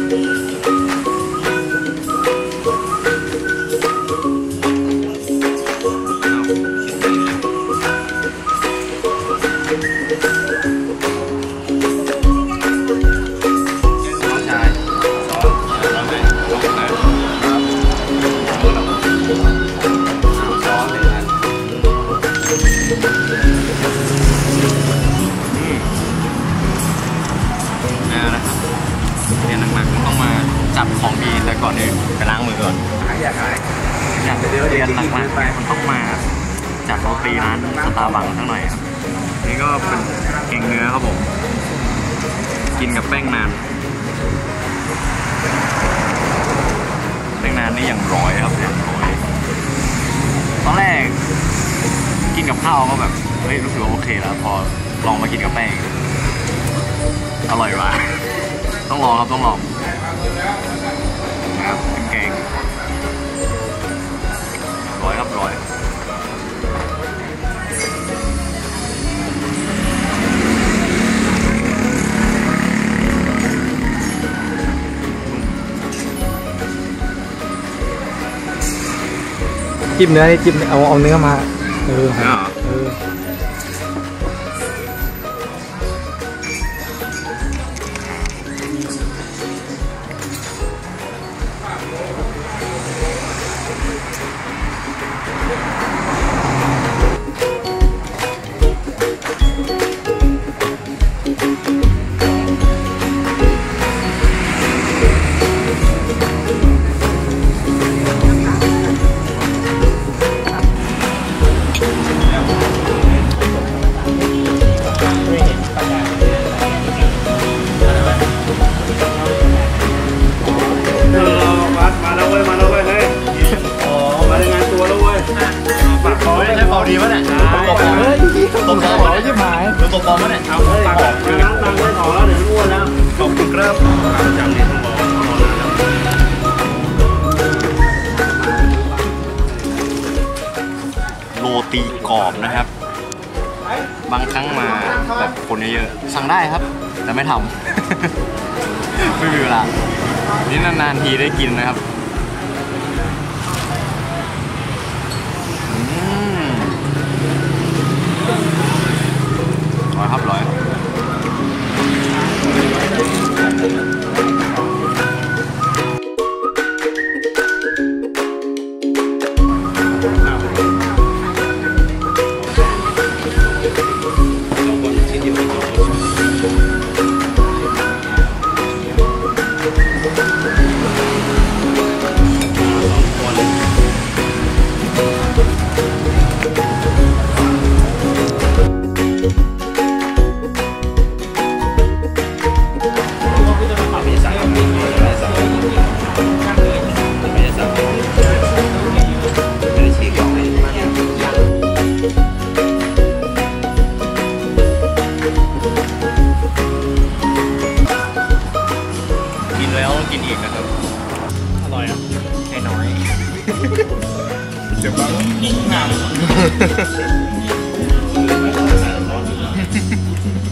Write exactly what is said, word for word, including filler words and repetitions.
ของดีแต่ก่อนอื่นไปล้างมือก่อนอยากขายอยากเรียนหนักๆมันต้องมาจัดโรตีร้านสตาร์บัคสักหน่อยครับนี่ก็เป็นแกงเนื้อครับผมกินกับแป้งนานแป้งนานนี่อย่างร้อยครับอย่างร้อยตอนแรกกินกับข้าวก็แบบเฮ้ยรู้สึกว่าโอเคแล้วพอลองมากินกับแป้งอร่อยว่ะต้องลองครับต้องลองครับเป็นแกงร้อยครับร้อยจิ้มเนื้อนี่จิ้มเอาเอาเนื้อมาเออเออดีวะเนี่ยตบปอมเฮ้ยตบปอมวะเนี่ยหายตบปอมวะเนี่ยเอาปากล้างตังไม่ถอแล้วเดี๋ยวอ้วนแล้วขอบคุณครับประจำนี่ต้องบอกโรตีกรอบนะครับบางครั้งมาแบบคนเยอะๆสั่งได้ครับแต่ไม่ทำไม่มีเวลานี่นานๆทีได้กินนะครับร้อยครับร้อยกินอีกนะครับอร่อยอ่ะแค่น้อยเดี๋ยวบ้างงาน